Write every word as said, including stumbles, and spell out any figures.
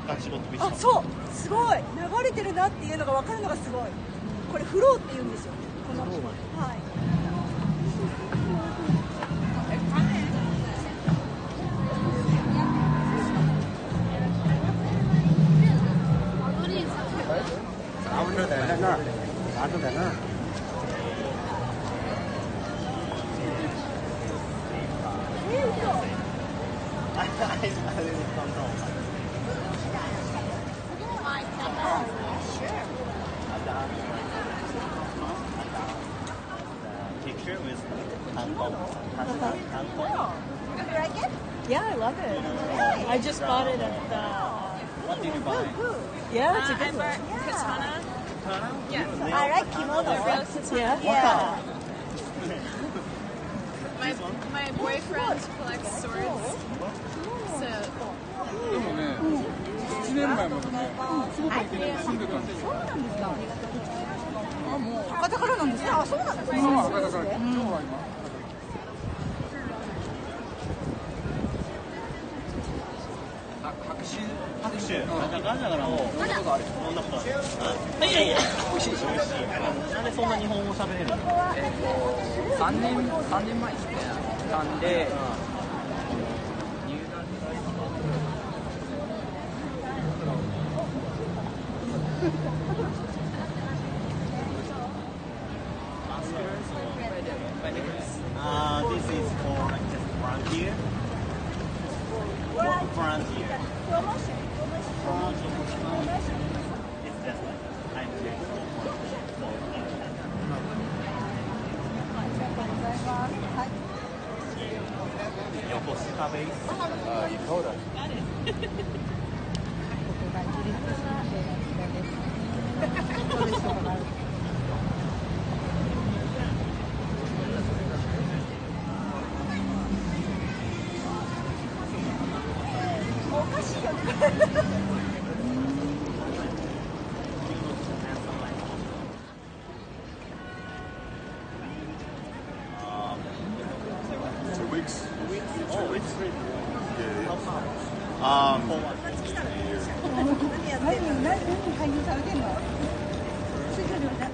あ、そう、すごい流れてるなっていうのが分かるのがすごい。これフローって言うんですよ。この、はい。Yeah, I love it. I just bought it at the. What did you buy? Yeah, it's a Uh, good I one. bought katana. Yeah. I like kimono. The real katana. Yeah. Yeah. My my boyfriend collects swords. So でもね、いちねんまえまでね、すごく池田に住んでたんですよ。 そうなんですか。あ、もう博多からなんですね。あ、そうなんですね。 今は博多から、今日は今。 あ、拍手拍手だからだからもう飲んだことある飲んだことあるいやいや美味しい美味しいなんでそんな日本語喋れるのえっと三年三年前ですねなんで入団 Uh, this is for like just frontier. Frontier. Promotion. Promotion. It's just like I'm here. 横須賀ベース。ああ、いいそうだ。 おかしいよね。 Weeks. Oh, it's Yeah. um. 何やってんの？何何配信されてんの？ついてるよね。